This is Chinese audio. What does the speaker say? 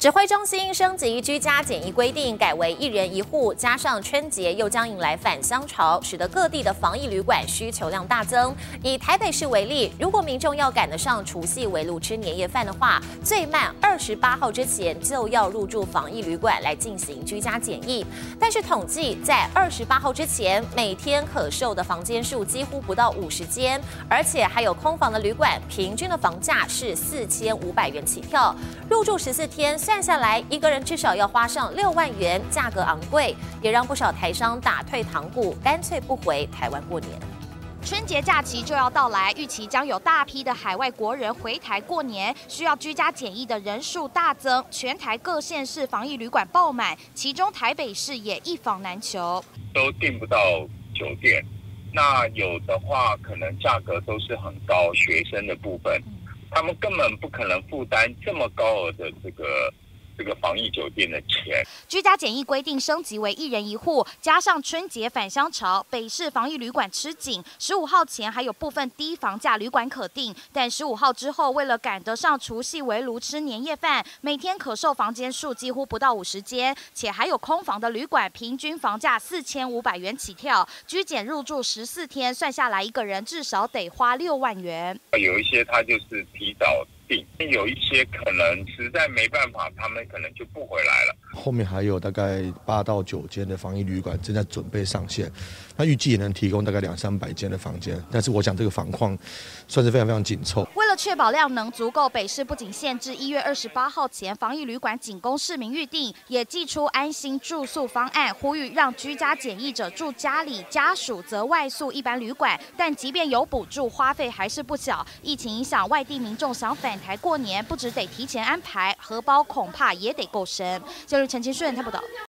指挥中心升级居家检疫规定，改为1人1户，加上春节又将迎来返乡潮，使得各地的防疫旅馆需求量大增。以台北市为例，如果民众要赶得上除夕围炉吃年夜饭的话，最慢28号之前就要入住防疫旅馆来进行居家检疫。但是统计在28号之前，每天可售的房间数几乎不到50间，而且还有空房的旅馆，平均的房价是4500元起跳，入住14天。算下来，一个人至少要花上6万元，价格昂贵，也让不少台商打退堂鼓，干脆不回台湾过年。 春节假期就要到来，预期将有大批的海外国人回台过年，需要居家检疫的人数大增，全台各县市防疫旅馆爆满，其中台北市也一房难求， 都订不到酒店。那有的话，可能价格都是很高，学生的部分，他们根本不可能负担这么高额的这个防疫酒店的钱。 居家检疫规定升级为1人1户，加上春节返乡潮，北市防疫旅馆吃紧。15号前还有部分低房价旅馆可订，但15号之后，为了赶得上除夕围炉吃年夜饭，每天可售房间数几乎不到50间，且还有空房的旅馆，平均房价4500元起跳。居检入住14天，算下来一个人至少得花6万元。 有一些他就是提早订，有一些可能实在没办法，他们可能就不回来了。 后面还有大概8到9间的防疫旅馆正在准备上线，那预计也能提供大概200-300间的房间，但是我想这个房况算是非常非常紧凑。 为了确保量能足够，北市不仅限制1月28号前防疫旅馆仅供市民预订，也祭出安心住宿方案，呼吁让居家检疫者住家里，家属则外宿一般旅馆。但即便有补助，花费还是不小。疫情影响，外地民众想返台过年，不只得提前安排，荷包恐怕也得够深。陈清顺，台报道。